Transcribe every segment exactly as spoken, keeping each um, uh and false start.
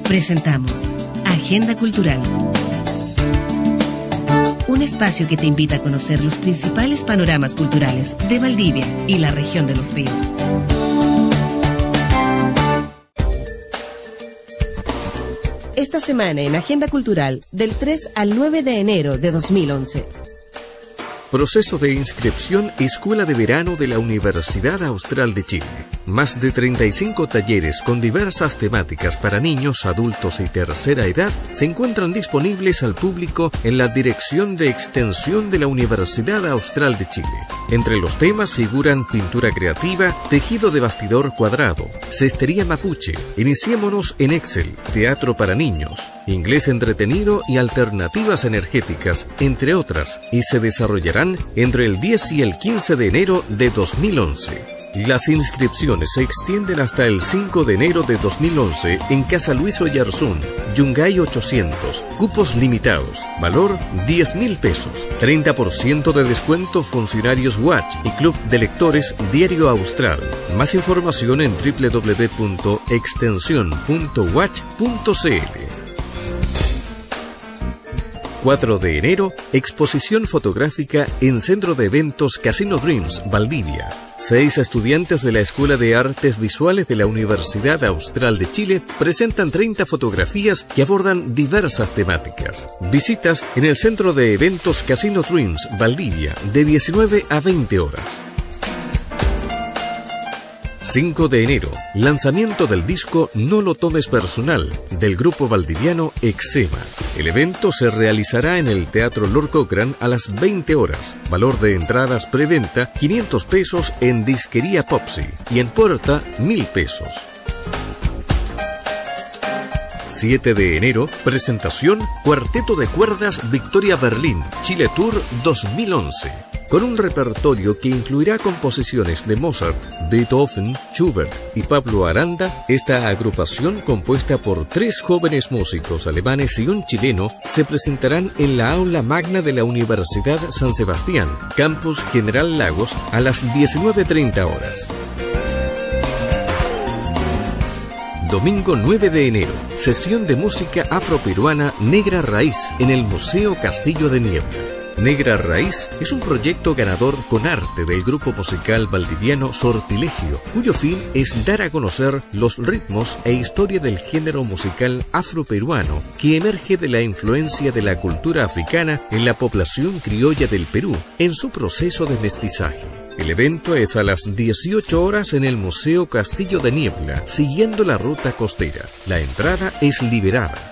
Presentamos Agenda Cultural. Un espacio que te invita a conocer los principales panoramas culturales de Valdivia y la región de los ríos. Esta semana en Agenda Cultural, del tres al nueve de enero de dos mil once. Proceso de inscripción Escuela de Verano de la Universidad Austral de Chile. Más de treinta y cinco talleres con diversas temáticas para niños, adultos y tercera edad se encuentran disponibles al público en la Dirección de Extensión de la Universidad Austral de Chile. Entre los temas figuran pintura creativa, tejido de bastidor cuadrado, cestería mapuche, iniciémonos en Excel, teatro para niños, inglés entretenido y alternativas energéticas, entre otras, y se desarrollarán entre el diez y el quince de enero de dos mil once. Las inscripciones se extienden hasta el cinco de enero de dos mil once en Casa Luis Oyarzún, Yungay ochocientos, cupos limitados, valor diez mil pesos, treinta por ciento de descuento funcionarios Watch y Club de Lectores Diario Austral. Más información en w w w punto extensión punto watch punto c l. cuatro de enero, exposición fotográfica en Centro de Eventos Casino Dreams, Valdivia. Seis estudiantes de la Escuela de Artes Visuales de la Universidad Austral de Chile presentan treinta fotografías que abordan diversas temáticas. Visitas en el Centro de Eventos Casino Dreams, Valdivia, de diecinueve a veinte horas. cinco de enero, lanzamiento del disco No lo tomes personal, del grupo valdiviano Exema. El evento se realizará en el Teatro Lord Cochrane a las veinte horas. Valor de entradas preventa quinientos pesos en Disquería Popsi y en puerta mil pesos. siete de enero, presentación Cuarteto de Cuerdas Victoria Berlín, Chile Tour dos mil once. Con un repertorio que incluirá composiciones de Mozart, Beethoven, Schubert y Pablo Aranda, esta agrupación, compuesta por tres jóvenes músicos alemanes y un chileno, se presentarán en la aula magna de la Universidad San Sebastián, Campus General Lagos, a las diecinueve treinta horas. Domingo nueve de enero, sesión de música afroperuana Negra Raíz en el Museo Castillo de Niebla. Negra Raíz es un proyecto ganador con arte del grupo musical valdiviano Sortilegio, cuyo fin es dar a conocer los ritmos e historia del género musical afroperuano que emerge de la influencia de la cultura africana en la población criolla del Perú en su proceso de mestizaje. El evento es a las dieciocho horas en el Museo Castillo de Niebla, siguiendo la ruta costera. La entrada es liberada.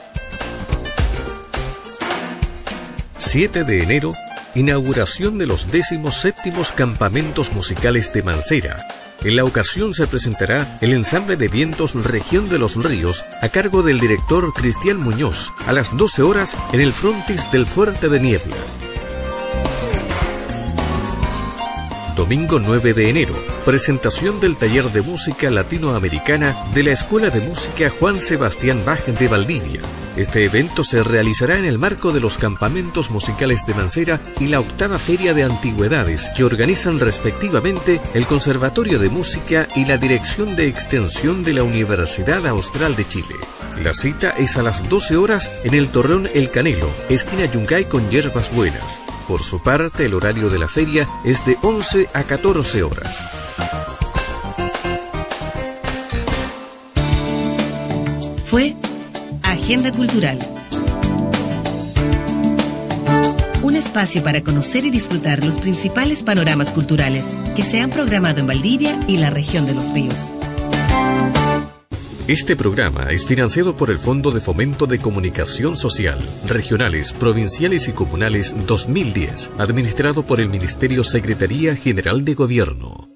siete de enero, inauguración de los décimos séptimos campamentos musicales de Mancera. En la ocasión se presentará el ensamble de vientos Región de los Ríos a cargo del director Cristian Muñoz a las doce horas en el frontis del Fuerte de Niebla. Domingo nueve de enero, presentación del taller de música latinoamericana de la Escuela de Música Juan Sebastián Bach de Valdivia. Este evento se realizará en el marco de los campamentos musicales de Mancera y la octava Feria de Antigüedades, que organizan respectivamente el Conservatorio de Música y la Dirección de Extensión de la Universidad Austral de Chile. La cita es a las doce horas en el Torreón El Canelo, esquina Yungay con Hierbas Buenas. Por su parte, el horario de la feria es de once a catorce horas. Fue Agenda Cultural. Un espacio para conocer y disfrutar los principales panoramas culturales que se han programado en Valdivia y la región de los ríos. Este programa es financiado por el Fondo de Fomento de Comunicación Social, Regionales, Provinciales y Comunales dos mil diez, administrado por el Ministerio Secretaría General de Gobierno.